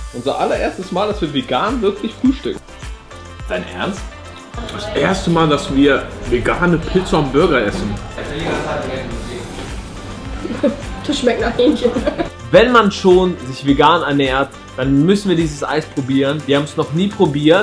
Unser allererstes Mal, dass wir vegan wirklich frühstücken. Dein Ernst? Das erste Mal, dass wir vegane Pizza und Burger essen. Das schmeckt nach Hähnchen. Wenn man schon sich vegan ernährt, dann müssen wir dieses Eis probieren. Wir haben es noch nie probiert.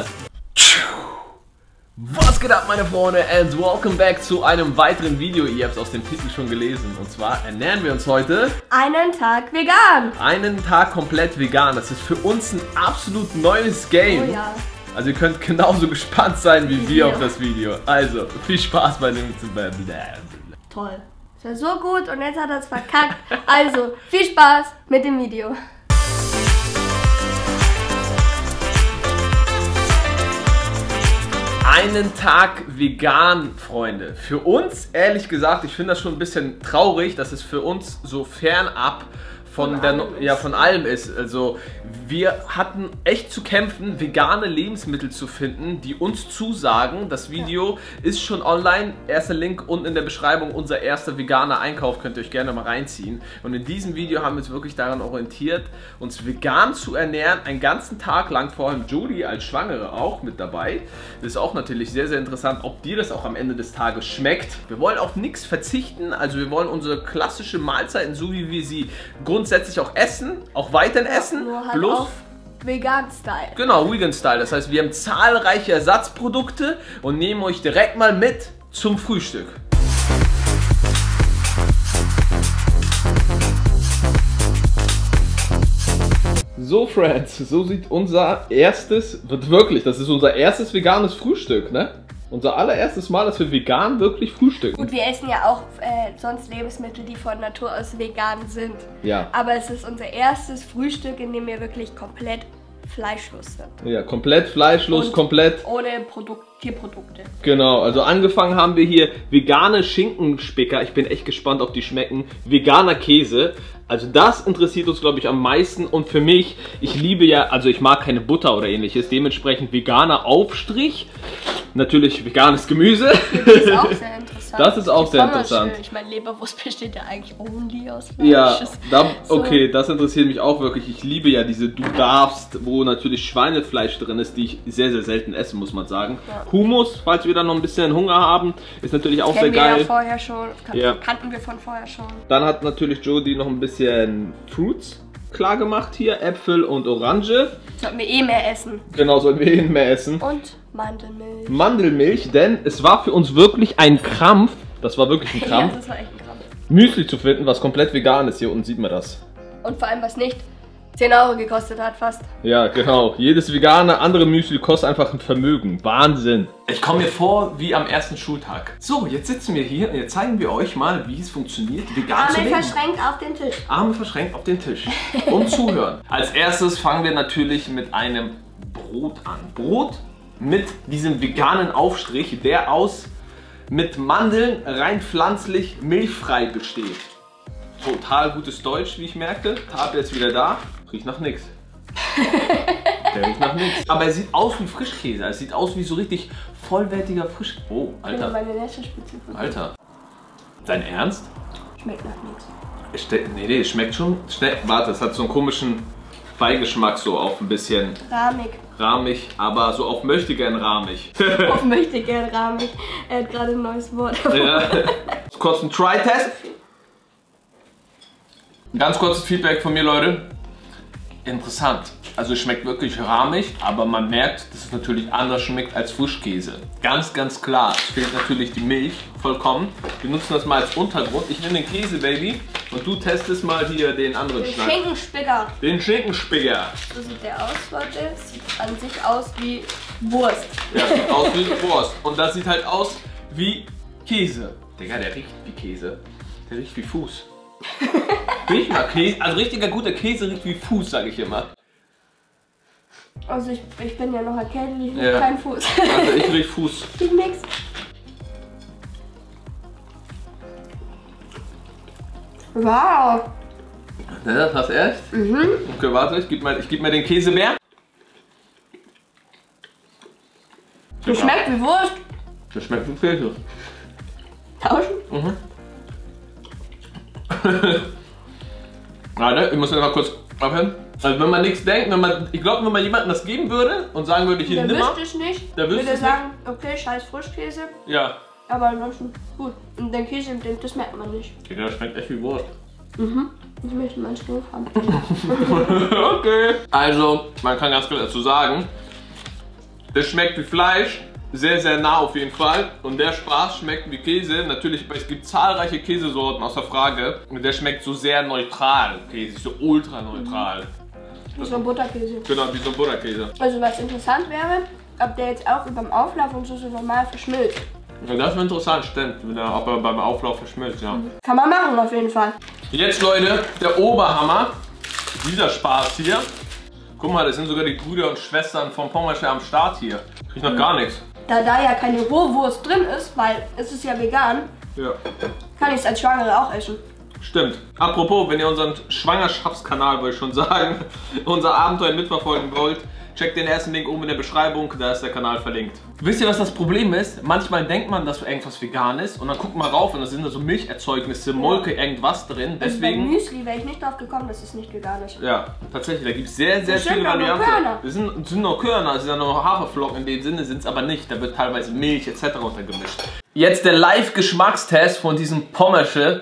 Was geht ab, meine Freunde, and welcome back zu einem weiteren Video. Ihr habt es aus dem Titel schon gelesen. Und zwar ernähren wir uns heute einen Tag vegan. Einen Tag komplett vegan. Das ist für uns ein absolut neues Game. Oh ja. Also ihr könnt genauso gespannt sein wie wir auf das Video. Also, viel Spaß bei dem. Toll. Das war so gut und jetzt hat er es verkackt. Also, viel Spaß mit dem Video. Einen Tag vegan, Freunde. Für uns, ehrlich gesagt, ich finde das schon ein bisschen traurig, dass es für uns so fernab von allem ist. Also wir hatten echt zu kämpfen, vegane Lebensmittel zu finden, die uns zusagen. Das Video ist schon online. Erster Link unten in der Beschreibung. Unser erster veganer Einkauf, könnt ihr euch gerne mal reinziehen. Und in diesem Video haben wir uns wirklich daran orientiert, uns vegan zu ernähren, einen ganzen Tag lang. Vor allem Jodie als Schwangere auch mit dabei. Das ist auch natürlich sehr, sehr interessant, ob dir das auch am Ende des Tages schmeckt. Wir wollen auf nichts verzichten. Also wir wollen unsere klassische Mahlzeiten, so wie wir sie grundsätzlich auch essen, auch weiterhin essen. Nur halt bloß auf Vegan-Style. Genau, Vegan-Style. Das heißt, wir haben zahlreiche Ersatzprodukte und nehmen euch direkt mal mit zum Frühstück. So, Friends, so sieht unser erstes, das ist unser erstes veganes Frühstück, ne? Unser allererstes Mal, dass wir vegan wirklich frühstücken. Gut, wir essen ja auch sonst Lebensmittel, die von Natur aus vegan sind. Ja. Aber es ist unser erstes Frühstück, in dem wir wirklich komplett fleischlos sind. Ja, komplett fleischlos, Und komplett. ohne Tierprodukte. Genau, also angefangen haben wir hier vegane Schinkenspicker. Ich bin echt gespannt, ob die schmecken. Veganer Käse. Also das interessiert uns, glaube ich, am meisten. Und für mich, ich liebe ja, also ich mag keine Butter oder ähnliches. Dementsprechend veganer Aufstrich. Natürlich veganes Gemüse. Das ist auch sehr interessant. Das ist auch sehr interessant. Ich meine, Leberwurst besteht ja eigentlich only aus Fleisch. Ja, okay, das interessiert mich auch wirklich. Ich liebe ja diese Du darfst, wo natürlich Schweinefleisch drin ist, die ich sehr, sehr selten esse, muss man sagen. Ja. Hummus, falls wir dann noch ein bisschen Hunger haben, ist natürlich auch sehr geil. Ja vorher schon. Kannten wir von vorher schon. Dann hat natürlich Jodie noch ein bisschen Fruits klar gemacht hier, Äpfel und Orange. Sollten wir eh mehr essen. Genau, sollten wir eh mehr essen. Und Mandelmilch. Mandelmilch, denn es war für uns wirklich ein Krampf, das war wirklich ein Krampf, Ja, das war echt ein Krampf. Müsli zu finden, was komplett vegan ist. Hier unten sieht man das. Und vor allem, was nicht 10 € gekostet hat fast. Ja, genau. Jedes vegane andere Müsli kostet einfach ein Vermögen. Wahnsinn. Ich komme mir vor wie am ersten Schultag. So, jetzt sitzen wir hier und jetzt zeigen wir euch mal, wie es funktioniert, vegan zu leben. Arme verschränkt auf den Tisch. Arme verschränkt auf den Tisch. Und zuhören. Als erstes fangen wir natürlich mit einem Brot an. Brot mit diesem veganen Aufstrich, der mit Mandeln rein pflanzlich milchfrei besteht. Total gutes Deutsch, wie ich merke. Tab jetzt wieder da. Riecht nach nix. Der riecht nach nix. Aber er sieht aus wie Frischkäse. Es sieht aus wie so richtig vollwertiger Frisch... Oh, Alter. Meine Nesselspitze. Alter. Dein Ernst? Schmeckt nach nichts. Nee, schmeckt schon... Warte, es hat so einen komischen Beigeschmack, so auf ein bisschen... Rahmig, aber so auf möchtegern rahmig. Auf möchtegern rahmig. Er hat gerade ein neues Wort. Ja. Kurz ein Try-Test. Ganz kurzes Feedback von mir, Leute. Interessant. Also es schmeckt wirklich rahmig, aber man merkt, dass es natürlich anders schmeckt als Frischkäse. Ganz, ganz klar. Es fehlt natürlich die Milch vollkommen. Wir nutzen das mal als Untergrund. Ich nehme den Käse, Baby, und du testest mal hier den anderen Schnack. Den Schinkenspicker. Den Schinkenspicker. So sieht der aus, Leute. Sieht an sich aus wie Wurst. Ja, sieht aus wie Wurst. Und das sieht halt aus wie Käse. Digga, der riecht wie Käse. Der riecht wie Fuß. Riech mal Käse. Also richtiger guter Käse riecht wie Fuß, sage ich immer. Also ich bin ja noch erkältet, ich riech keinen Fuß. Also ich riech Fuß. Riecht nix. Wow. Ja, das hast du echt? Mhm. Okay, warte, ich geb mal den Käsebär. Das schmeckt wie Wurst. Das schmeckt wie Käse. Tauschen? Mhm. Warte, ich muss mal kurz abhören. Also wenn man nichts denkt, ich glaube, wenn man jemandem das geben würde und sagen würde, hier nimm mal. Der wüsste es nicht. Der würde sagen, okay, scheiß Frischkäse. Ja. Aber ansonsten gut. Und den Käse, das merkt man nicht. Okay, der schmeckt echt wie Wurst. Mhm. Ich möchte meinen Stuhl haben. Okay. Also, man kann ganz klar dazu sagen, das schmeckt wie Fleisch. Sehr, sehr nah auf jeden Fall. Und der Spaß schmeckt wie Käse. Natürlich, es gibt zahlreiche Käsesorten, außer Frage. Und der schmeckt so sehr neutral. Käse, so ultra neutral. Wie so ein Butterkäse. Genau, wie so ein Butterkäse. Also was interessant wäre, ob der jetzt auch beim Auflauf und so normal verschmilzt. Ja, das wäre interessant, stimmt. Ob er beim Auflauf verschmilzt, ja. Kann man machen auf jeden Fall. Jetzt, Leute, der Oberhammer. Dieser Spaß hier. Guck mal, das sind sogar die Brüder und Schwestern vom Pommersche am Start hier. Krieg noch gar nichts. Da ja keine Rohwurst drin ist, weil es ist ja vegan, Ja. kann ich es als Schwangere auch essen. Stimmt. Apropos, wenn ihr unseren Schwangerschaftskanal, wollte ich schon sagen, unser Abenteuer mitverfolgen wollt, checkt den ersten Link oben in der Beschreibung, da ist der Kanal verlinkt. Wisst ihr, was das Problem ist? Manchmal denkt man, dass irgendwas vegan ist und dann guckt man rauf und da sind da so Milcherzeugnisse, Molke, irgendwas drin. Also Deswegen. beim Müsli wäre ich nicht drauf gekommen, dass es nicht vegan ist. Ja, tatsächlich, da gibt es sehr, sehr viele Varianten. Das sind nur Körner, es sind ja nur Haferflocken, in dem Sinne sind es aber nicht. Da wird teilweise Milch etc. untergemischt. Jetzt der Live-Geschmackstest von diesem Pommersche.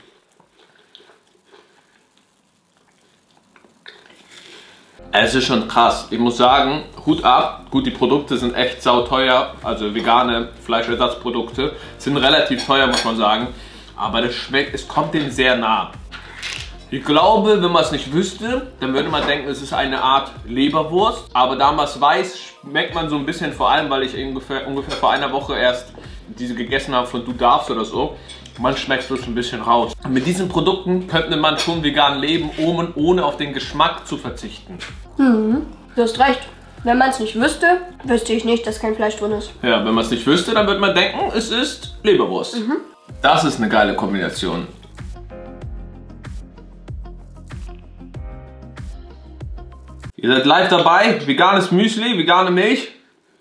Es ist schon krass. Ich muss sagen, Hut ab. Gut, die Produkte sind echt sauteuer. Also vegane Fleischersatzprodukte sind relativ teuer, muss man sagen. Aber das schmeckt, es kommt dem sehr nah. Ich glaube, wenn man es nicht wüsste, dann würde man denken, es ist eine Art Leberwurst. Aber da man es weiß, schmeckt man so ein bisschen, vor allem, weil ich ungefähr vor einer Woche erst diese gegessen habe von Du darfst oder so. Man schmeckt es ein bisschen raus. Mit diesen Produkten könnte man schon vegan leben, ohne auf den Geschmack zu verzichten. Mhm. Du hast recht. Wenn man es nicht wüsste, wüsste ich nicht, dass kein Fleisch drin ist. Ja, wenn man es nicht wüsste, dann würde man denken, es ist Leberwurst. Mhm. Das ist eine geile Kombination. Ihr seid live dabei. Veganes Müsli, vegane Milch.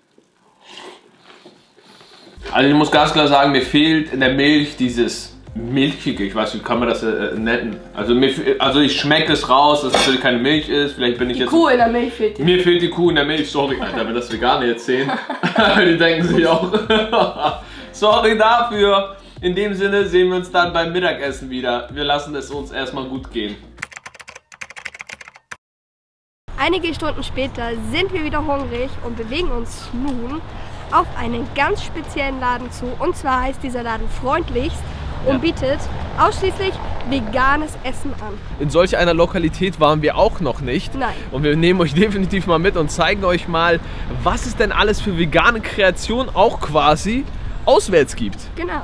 Also ich muss ganz klar sagen, mir fehlt in der Milch dieses Milchige, ich weiß, wie kann man das nennen. Also ich schmecke es raus, dass es natürlich keine Milch ist. Vielleicht bin ich jetzt. Die Kuh in der Milch fehlt dir. Mir fehlt die Kuh in der Milch, sorry, Alter, wenn das Veganer jetzt sehen. Die denken sich auch. Sorry dafür. In dem Sinne sehen wir uns dann beim Mittagessen wieder. Wir lassen es uns erstmal gut gehen. Einige Stunden später sind wir wieder hungrig und bewegen uns nun auf einen ganz speziellen Laden zu. Und zwar heißt dieser Laden Freundlichst und bietet ausschließlich veganes Essen an. In solch einer Lokalität waren wir auch noch nicht. Nein. Und wir nehmen euch definitiv mal mit und zeigen euch mal, was es denn alles für vegane Kreation auch quasi auswärts gibt. Genau.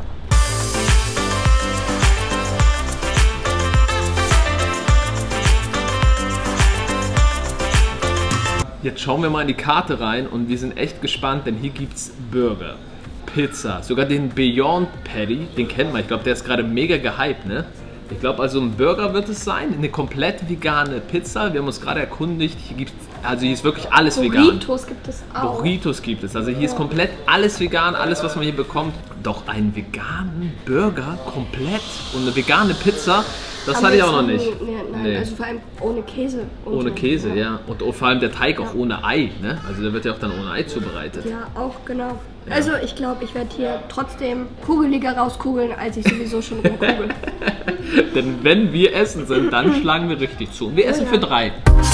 Jetzt schauen wir mal in die Karte rein und wir sind echt gespannt, denn hier gibt es Burger, Pizza, sogar den Beyond Patty, den kennt man, ich glaube, der ist gerade mega gehypt, ne? Ich glaube, also ein Burger wird es sein, eine komplett vegane Pizza. Wir haben uns gerade erkundigt, hier ist wirklich alles vegan. Burritos gibt es auch. Burritos gibt es, also hier ist komplett alles vegan, alles was man hier bekommt. Doch einen veganen Burger komplett und eine vegane Pizza, das hatte ich auch noch nicht. Nein, also vor allem ohne Käse. Ohne Käse, ja. Und vor allem der Teig auch ohne Ei, ne? Also der wird ja auch dann ohne Ei zubereitet. Ja, auch genau. Ja. Also ich glaube, ich werde hier trotzdem kugeliger rauskugeln, als ich sowieso schon rumkugel. Denn wenn wir essen sind, dann schlagen wir richtig zu. Wir essen für 3.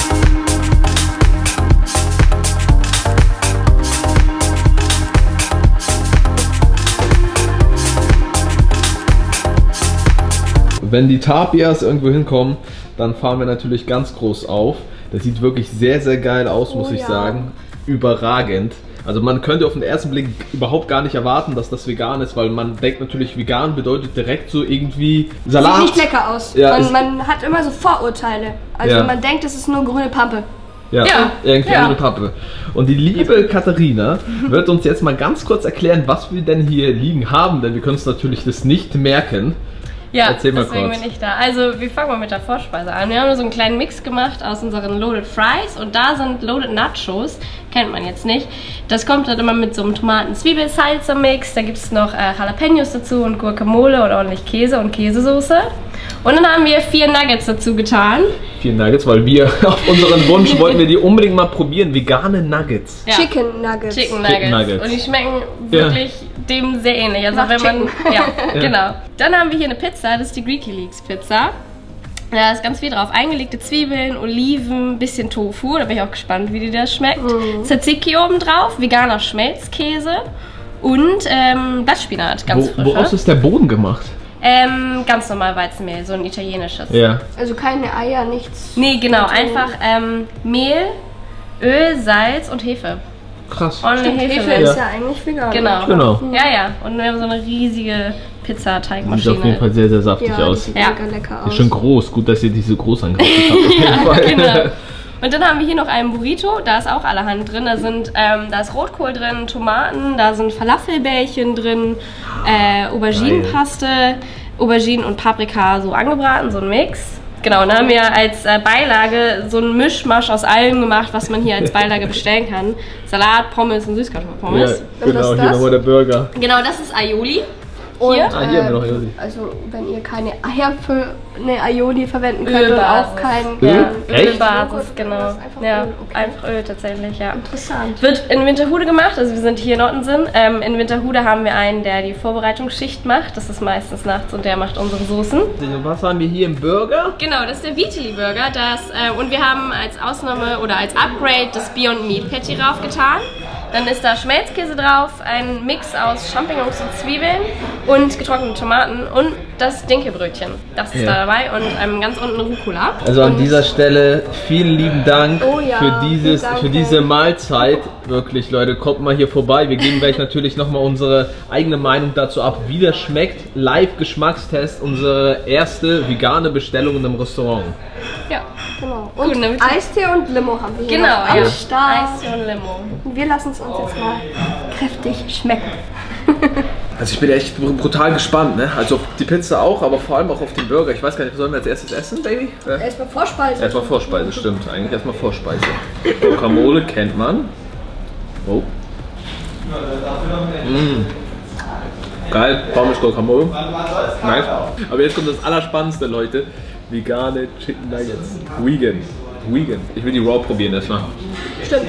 Wenn die Tapias irgendwo hinkommen, dann fahren wir natürlich ganz groß auf. Das sieht wirklich sehr, sehr geil aus, muss ich sagen. Überragend. Also man könnte auf den ersten Blick überhaupt gar nicht erwarten, dass das vegan ist, weil man denkt natürlich, vegan bedeutet direkt so irgendwie Salat. Sieht nicht lecker aus. Ja, man hat immer so Vorurteile. Also man denkt, es ist nur grüne Pampe. Ja, irgendwie grüne Pappe. Und die liebe Katharina wird uns jetzt mal ganz kurz erklären, was wir denn hier liegen haben, denn wir können uns natürlich das nicht merken. Ja, erzähl mal deswegen kurz. bin ich da. Also wir fangen mal mit der Vorspeise an. Wir haben so einen kleinen Mix gemacht aus unseren Loaded Fries und da sind Loaded Nachos, kennt man jetzt nicht. Das kommt dann immer mit so einem Tomaten-Zwiebel-Salsa-Mix. Da gibt es noch Jalapenos dazu und Guacamole und ordentlich Käse und Käsesoße. Und dann haben wir 4 Nuggets dazu getan. 4 Nuggets, weil wir auf unseren Wunsch wollten wir die unbedingt mal probieren. Vegane Nuggets. Ja. Chicken Nuggets. Chicken Nuggets. Und die schmecken wirklich dem sehr ähnlich. Also Nach wenn man. Chicken. Ja, genau. Dann haben wir hier eine Pizza, das ist die Greeky Leaks Pizza. Da ist ganz viel drauf. Eingelegte Zwiebeln, Oliven, bisschen Tofu. Da bin ich auch gespannt, wie die das schmeckt. Tzatziki oben drauf, veganer Schmelzkäse und Blattspinat, ganz frisch. Woraus ist der Boden gemacht? Ganz normal Weizenmehl, so ein italienisches. Ja. Also keine Eier, nichts. Nee, genau, einfach Mehl, Öl, Salz und Hefe. Krass. Ordentlich Hefe Hefe. ist ja eigentlich vegan. Genau. Ja. Und wir haben so eine riesige Pizzateigmaschine. Sieht auf jeden Fall sehr, sehr saftig Ja, aus. sieht Ja. mega lecker aus. Ist schon groß. Gut, dass ihr die so groß angerichtet habt. Auf jeden Fall. Genau. Und dann haben wir hier noch einen Burrito, da ist auch allerhand drin. Da ist Rotkohl drin, Tomaten, da sind Falafelbällchen drin, Auberginenpaste, Auberginen und Paprika so angebraten, so ein Mix. Genau, und dann haben wir als Beilage so einen Mischmasch aus allem gemacht, was man hier als Beilage bestellen kann. Salat, Pommes und Süßkartoffelpommes. Ja, Und was genau, ist hier das? nochmal der Burger. Genau, das ist Aioli. Und, Hier? Hier haben wir noch Josi. also wenn ihr keine Eier für eine Aioli verwenden könnt und Ölbasis. auch kein... Öl? Echt? Ölbasis, genau. Das ist einfach Ja, Öl, okay. einfach Öl tatsächlich, ja. Interessant. Wird in Winterhude gemacht, also wir sind hier in Ottensen. In Winterhude haben wir einen, der die Vorbereitungsschicht macht. Das ist meistens nachts und der macht unsere Soßen. Was haben wir hier im Burger? Genau, das ist der Vitali Burger. Und wir haben als Ausnahme oder als Upgrade das Beyond Meat Patty raufgetan. Dann ist da Schmelzkäse drauf, ein Mix aus Champignons und Zwiebeln und getrocknete Tomaten und das Dinkelbrötchen. Das ist da dabei und ganz unten Rucola. Also an Und dieser Stelle vielen lieben Dank Oh ja, für danke. diese Mahlzeit. Wirklich, Leute, kommt mal hier vorbei. Wir geben gleich natürlich nochmal unsere eigene Meinung dazu ab, wie das schmeckt. Live-Geschmackstest, unsere erste vegane Bestellung in einem Restaurant. ja, Genau. Gut, Und dann wird- Eistee und Limo haben wir hier genau, noch ja. am Start. Eis und Limo. Wir lassen es uns jetzt mal kräftig schmecken. Also ich bin echt brutal gespannt, ne? Also auf die Pizza auch, aber vor allem auch auf den Burger. Ich weiß gar nicht, sollen wir als erstes essen, Baby? Erstmal Vorspeise. Erstmal Vorspeise, stimmt. Eigentlich erstmal Vorspeise. Guacamole kennt man. Oh. Geil, Pommes Guacamole. Nice. Aber jetzt kommt das Allerspannendste, Leute. Vegane Chicken Nuggets. Vegan. Ich will die Raw probieren erstmal. Stimmt.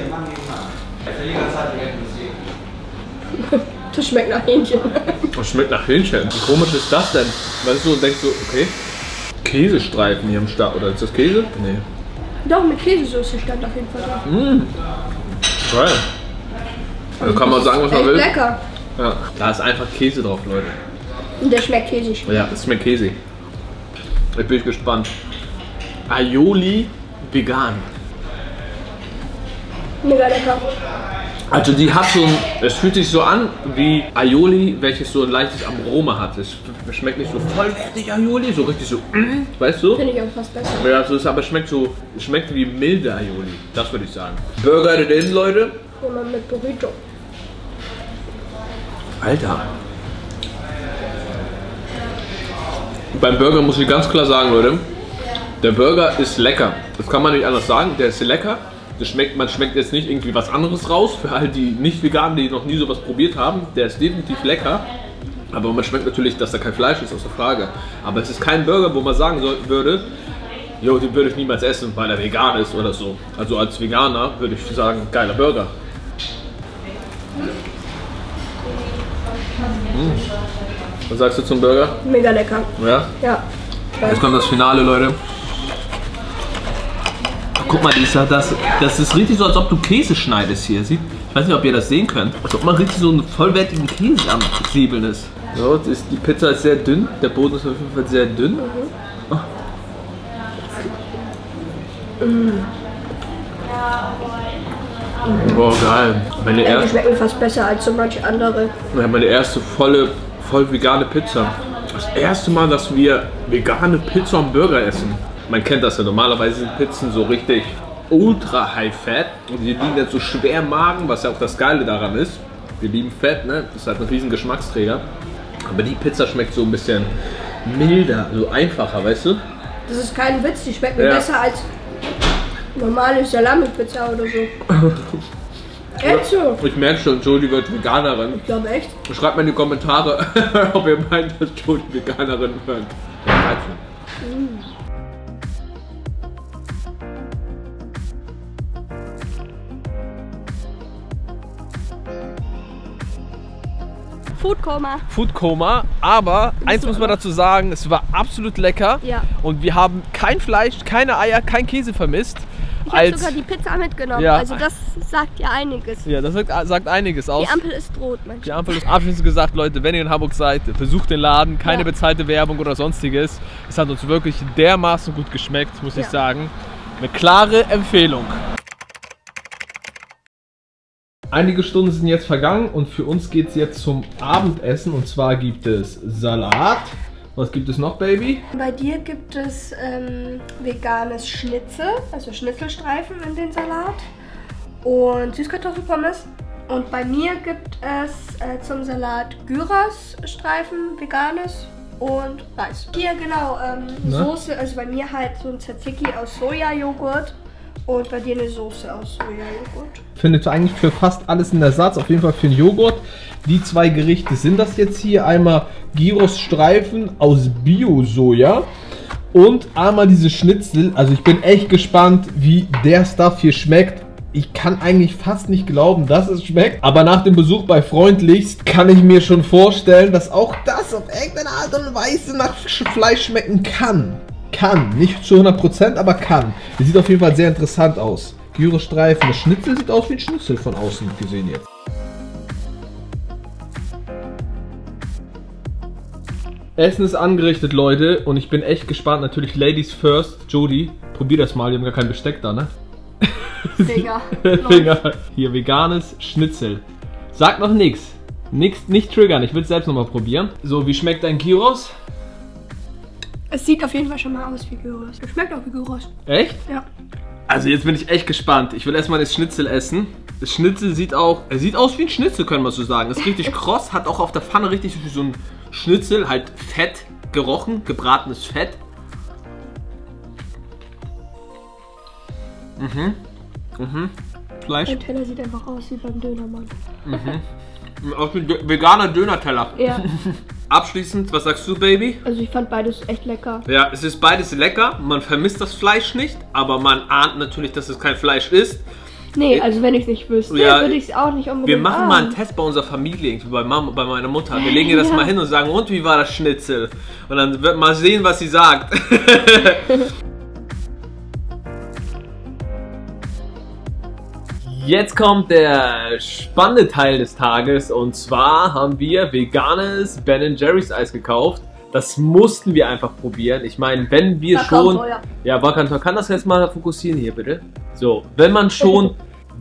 Das schmeckt nach Hähnchen. Das schmeckt nach Hähnchen. Wie komisch ist das denn? Weißt du, und denkst du, okay, Käsestreifen hier am Start. Oder ist das Käse? Nee. Doch, mit Käsesoße stand auf jeden Fall da. Geil. Da kann man sagen, was man Echt will. lecker. Ja. Da ist einfach Käse drauf, Leute. Und der schmeckt käsig. Ja, das schmeckt Käse. Jetzt bin ich gespannt. Aioli vegan. Mega lecker. Also die hat so ein, es fühlt sich so an wie Aioli, welches so ein leichtes Aroma hat. Es schmeckt nicht so voll richtig Aioli, so richtig so, weißt du? Finde ich auch fast besser. Ja, also es aber schmeckt so, es schmeckt wie milde Aioli, das würde ich sagen. Burger drin, Leute. Immer mit Burrito. Alter. Beim Burger muss ich ganz klar sagen, Leute, der Burger ist lecker. Das kann man nicht anders sagen, der ist lecker. Das schmeckt, man schmeckt jetzt nicht irgendwie was anderes raus, für all die Nicht-Veganen, die noch nie sowas probiert haben. Der ist definitiv lecker. Aber man schmeckt natürlich, dass da kein Fleisch ist, außer Frage. Aber es ist kein Burger, wo man sagen würde, jo, den würde ich niemals essen, weil er vegan ist oder so. Also als Veganer würde ich sagen, geiler Burger. Was sagst du zum Burger? Mega lecker. Ja? Ja. Jetzt kommt das Finale, Leute. Guck mal, Lisa, das ist richtig so, als ob du Käse schneidest hier. Ich weiß nicht, ob ihr das sehen könnt. Als ob man richtig so einen vollwertigen Käse am Säbeln ist. So, die Pizza ist sehr dünn. Der Boden ist auf jeden Fall sehr dünn. Oh. Oh, geil. Die schmecken fast besser als so manche andere. Meine erste voll vegane Pizza. Das erste Mal, dass wir vegane Pizza und Burger essen. Man kennt das ja, normalerweise sind Pizzen so richtig ultra high fat und die liegen jetzt so schwer im Magen, was ja auch das Geile daran ist. Wir lieben Fett, ne? Das ist halt ein riesen Geschmacksträger. Aber die Pizza schmeckt so ein bisschen milder, so einfacher, weißt du? Das ist kein Witz, die schmecken Ja. besser als normale Salami-Pizza oder so. Echt so? Ich merke schon, Jodie wird Veganerin. Ich glaube echt. Schreibt mal in die Kommentare, ob ihr meint, dass Jodie Veganerin wird. Foodkoma. Foodkoma, aber eins muss man dazu sagen, es war absolut lecker. Ja. Und wir haben kein Fleisch, keine Eier, kein Käse vermisst. Ich habe sogar die Pizza mitgenommen, Ja. also das sagt ja einiges. Ja, das sagt einiges aus. Die Ampel ist rot, Mensch. Die Ampel ist abschließend gesagt, Leute, wenn ihr in Hamburg seid, besucht den Laden, keine Ja. bezahlte Werbung oder sonstiges. Es hat uns wirklich dermaßen gut geschmeckt, muss ich Ja. sagen. Eine klare Empfehlung. Einige Stunden sind jetzt vergangen und für uns geht es jetzt zum Abendessen. Und zwar gibt es Salat. Was gibt es noch, Baby? Bei dir gibt es veganes Schnitzel, also Schnitzelstreifen in den Salat und Süßkartoffelpommes. Und bei mir gibt es zum Salat Gyrosstreifen, veganes und Reis. Hier genau, Soße, also bei mir halt so ein Tzatziki aus Sojajoghurt und bei dir eine Soße aus Sojajoghurt. Findet eigentlich für fast alles in Ersatz, auf jeden Fall für den Joghurt. Die zwei Gerichte sind das jetzt hier. Einmal Gyrosstreifen aus Bio-Soja und einmal diese Schnitzel. Also ich bin echt gespannt, wie der Stuff hier schmeckt. Ich kann eigentlich fast nicht glauben, dass es schmeckt. Aber nach dem Besuch bei Freundlichst kann ich mir schon vorstellen, dass auch das auf irgendeine Art und Weise nach Fleisch schmecken kann. Kann, nicht zu 100%, aber kann. Das sieht auf jeden Fall sehr interessant aus. Gyrostreifen, das Schnitzel sieht aus wie ein Schnitzel von außen gesehen jetzt. Essen ist angerichtet, Leute, und ich bin echt gespannt. Natürlich Ladies first. Jody, probier das mal, wir haben gar kein Besteck da, ne? Finger. Finger. Hier, veganes Schnitzel. Sag noch nichts. Nicht triggern, ich will es selbst nochmal probieren. So, wie schmeckt dein Gyros? Es sieht auf jeden Fall schon mal aus wie Gyros. Es schmeckt auch wie Gyros. Echt? Ja. Also jetzt bin ich echt gespannt. Ich will erstmal das Schnitzel essen. Das Schnitzel sieht aus wie ein Schnitzel, können wir so sagen. Ist richtig kross, hat auch auf der Pfanne richtig so ein Schnitzel, halt Fett gerochen, gebratenes Fett. Fleisch. Der Teller sieht einfach aus wie beim Dönermann. Aus wie veganer Döner-Teller. Ja. Abschließend, was sagst du, Baby? Also ich fand beides echt lecker. Ja, es ist beides lecker. Man vermisst das Fleisch nicht, aber man ahnt natürlich, dass es kein Fleisch ist. Nee, also wenn ich es nicht wüsste, Ja, würde ich es auch nicht unbedingt Wir machen mal einen ahnen. Test bei unserer Familie, irgendwie bei meiner Mutter. Wir legen ihr das Ja. mal hin und sagen, und wie war das Schnitzel? Und dann wird mal sehen, was sie sagt. Jetzt kommt der spannende Teil des Tages, und zwar haben wir veganes Ben & Jerry's Eis gekauft. Das mussten wir einfach probieren. Ich meine, wenn wir War kaum schon... teuer. Ja, Bakantor, kann das jetzt mal fokussieren hier, bitte? So, wenn man schon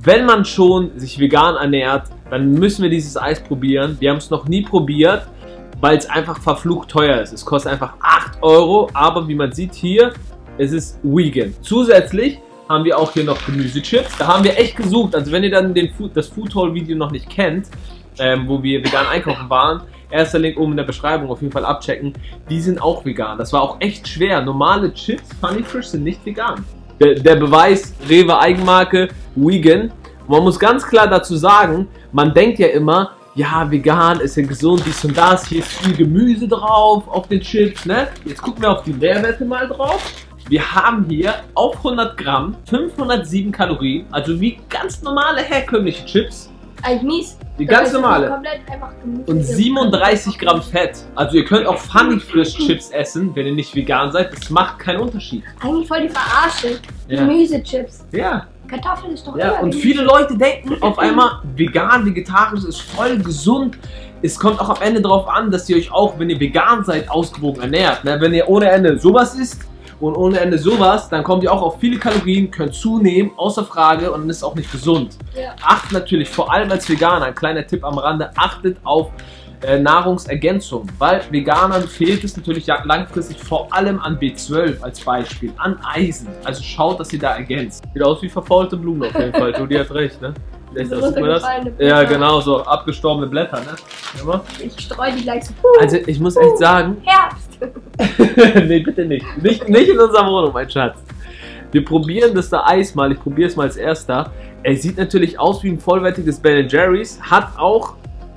sich vegan ernährt, dann müssen wir dieses Eis probieren. Wir haben es noch nie probiert, weil es einfach verflucht teuer ist. Es kostet einfach 8 €, aber wie man sieht hier, es ist vegan. Zusätzlich haben wir auch hier noch Gemüsechips. Da haben wir echt gesucht. Also wenn ihr dann das Food Haul Video noch nicht kennt, wo wir vegan einkaufen waren, erster Link oben in der Beschreibung, auf jeden Fall abchecken. Die sind auch vegan. Das war auch echt schwer. Normale Chips, Funny Frisch, sind nicht vegan. Der Beweis, Rewe Eigenmarke, vegan. Und man muss ganz klar dazu sagen, man denkt ja immer, ja, vegan ist ja gesund, dies und das, hier ist viel Gemüse drauf auf den Chips, ne? Jetzt gucken wir auf die Nährwerte mal drauf. Wir haben hier auf 100 Gramm 507 Kalorien, also wie ganz normale herkömmliche Chips. Eigentlich mies. Die ganz Da ist normale. Komplett einfach Gemüse Und drin. 37 Gramm Fett. Also ihr könnt auch Funny Frisch Chips essen, wenn ihr nicht vegan seid. Das macht keinen Unterschied. Eigentlich voll die Verarsche. Ja. Gemüsechips. Ja. Kartoffeln ist doch Ja, immer und Gemüse. viele Leute denken auf einmal, vegan, vegetarisch ist voll gesund. Es kommt auch am Ende darauf an, dass ihr euch auch, wenn ihr vegan seid, ausgewogen ernährt. Ne? Wenn ihr ohne Ende sowas isst und ohne Ende sowas, dann kommt ihr auch auf viele Kalorien, könnt zunehmen, außer Frage, und dann ist auch nicht gesund. Ja. Achtet natürlich, vor allem als Veganer, ein kleiner Tipp am Rande, achtet auf Nahrungsergänzung, weil Veganern fehlt es natürlich langfristig vor allem an B12 als Beispiel, an Eisen. Also schaut, dass ihr da ergänzt. Sieht aus wie verfaulte Blumen auf jeden Fall. Judy hat recht, ne? So Sieht man das? runtergefallene Ja, Blätter. genau, so abgestorbene Blätter, ne? Ja, Ich streue die gleich so. also ich muss echt sagen, Herbst. nee, bitte nicht. Nicht in unserer Wohnung, mein Schatz. Wir probieren das da Eis mal. Ich probiere es mal als erster. Es sieht natürlich aus wie ein vollwertiges Ben & Jerry's. Hat auch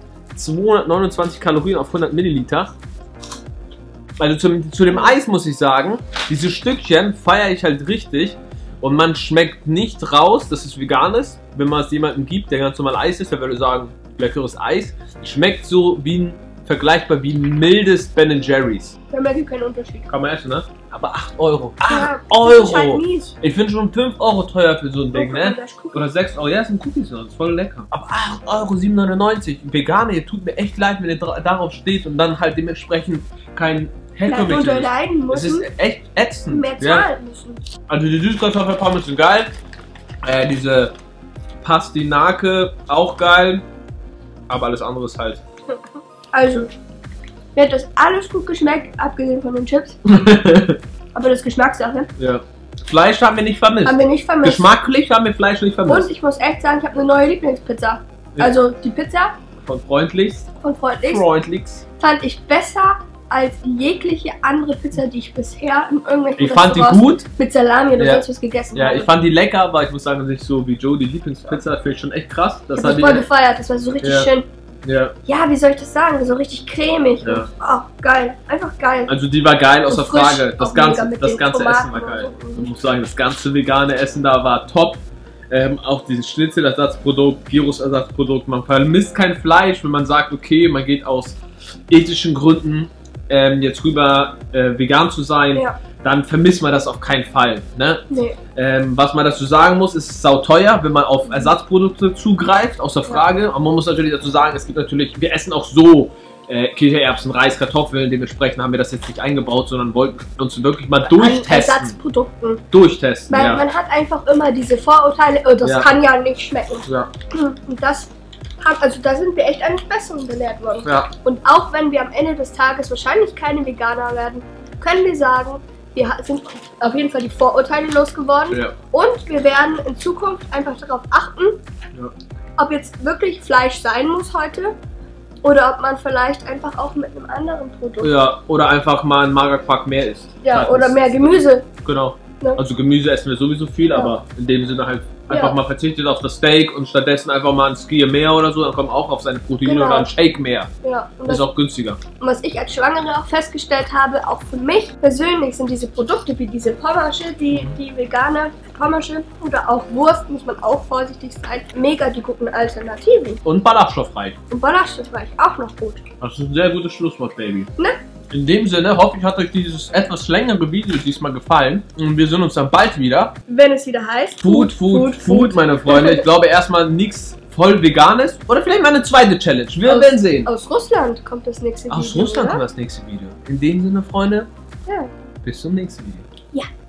229 Kalorien auf 100 Milliliter. Also zu dem Eis muss ich sagen, diese Stückchen feiere ich halt richtig. Und man schmeckt nicht raus, dass es vegan ist. Wenn man es jemandem gibt, der ganz normal Eis isst, der würde sagen, leckeres Eis. Schmeckt so wie vergleichbar wie ein mildes Ben & Jerry's. Da merke ich keinen Unterschied. Kann man essen, ne? Aber 8 Euro. 8 Ja, Euro! ist halt mies. Ich finde schon 5 Euro teuer für so ein Ding, ne? Das ist Cookie. Oder 6 Euro. Ja, das sind Cookies noch. Das ist voll lecker. Aber 8,97 €. Veganer, ihr tut mir echt leid, wenn ihr darauf steht und dann halt dementsprechend kein Herkömmliches. Darunter leiden Das ist müssen, echt ätzend. mehr Ja. zahlen müssen. Also die Süßkartoffelpommes sind geil. Diese Pastinake auch geil. Aber alles andere ist halt. Also, mir hat das alles gut geschmeckt, abgesehen von den Chips. Aber das ist Geschmackssache. Ja. Fleisch haben wir nicht vermisst. Haben wir nicht vermisst. Geschmacklich haben wir Fleisch nicht Und vermisst. ich muss echt sagen, ich habe eine neue Lieblingspizza. Ja. Also die Pizza Von Freundlichst. von Freundlichst Freundlichst. fand ich besser als jegliche andere Pizza, die ich bisher in irgendwelchen Ich fand die Restaurants gut. mit Salami oder Ja. sonst was gegessen Ja, habe. ich fand die lecker, aber ich muss sagen, nicht so wie Joe, die Lieblingspizza, finde ich schon echt krass. Ich Das habe hat das voll gefeiert, das war so richtig Ja. schön. ja, Ja, wie soll ich das sagen? So richtig cremig. Ja. Und, oh, geil. Einfach geil. also die war geil, außer Und frisch, Frage. Das auch mega ganze, mit das den ganze Tomaten Essen war und geil. so. Ich muss sagen, das ganze vegane Essen da war top. Auch dieses Schnitzelersatzprodukt, Gyros-Ersatzprodukt. Man vermisst kein Fleisch, wenn man sagt, okay, man geht aus ethischen Gründen jetzt rüber vegan zu sein, Ja. dann vermisst man das auf keinen Fall. Ne? Nee. Was man dazu sagen muss, ist sauteuer, wenn man auf Ersatzprodukte zugreift, außer Frage. Aber man muss natürlich dazu sagen, es gibt natürlich, wir essen auch so Kichererbsen, Reis, Kartoffeln, dementsprechend haben wir das jetzt nicht eingebaut, sondern wollten uns wirklich mal An durchtesten. Ersatzprodukten. Durchtesten, Weil ja. man hat einfach immer diese Vorurteile, oh, das Ja. kann ja nicht schmecken. Ja. Und das also da sind wir echt eines Besseren belehrt worden. Ja. Und auch wenn wir am Ende des Tages wahrscheinlich keine Veganer werden, können wir sagen, wir sind auf jeden Fall die Vorurteile losgeworden. Ja. Und wir werden in Zukunft einfach darauf achten, Ja. ob jetzt wirklich Fleisch sein muss heute oder ob man vielleicht einfach auch mit einem anderen Produkt. Ja, oder einfach mal ein Magerquark mehr isst. Ja, Das oder ist- mehr Gemüse. Genau. Ne? Also Gemüse essen wir sowieso viel, Ja. aber in dem Sinne halt einfach Ja. mal verzichtet auf das Steak und stattdessen einfach mal ein Skier mehr oder so, dann kommt auch auf seine Proteine Genau. oder ein Shake mehr. Ja, und Das ist das, auch günstiger. und was ich als Schwangere auch festgestellt habe, auch für mich persönlich sind diese Produkte wie diese Pommersche, die vegane Pommersche oder auch Wurst, muss man auch vorsichtig sein, mega die guten Alternativen. Und ballaststoffreich. Und ballaststoffreich auch noch gut. Das ist ein sehr gutes Schlusswort, Baby. Ne? In dem Sinne hoffe ich, hat euch dieses etwas längere Video diesmal gefallen. Und wir sehen uns dann bald wieder. Wenn es wieder heißt Food, meine Freunde. Ich glaube erstmal nichts voll Veganes. Oder vielleicht mal eine zweite Challenge. Wir werden sehen. Aus Russland kommt das nächste Video. Aus Russland oder? kommt das nächste Video. In dem Sinne, Freunde, Ja. bis zum nächsten Video. Ja.